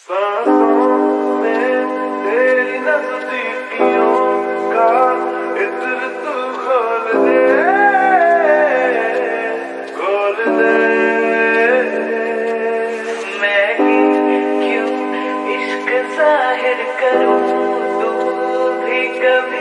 सांसों में तेरी नजदीकियों का इत्र तू खोल दे, खोल दे। मैं ही क्यों इश्क जाहिर करूं, तू भी कभी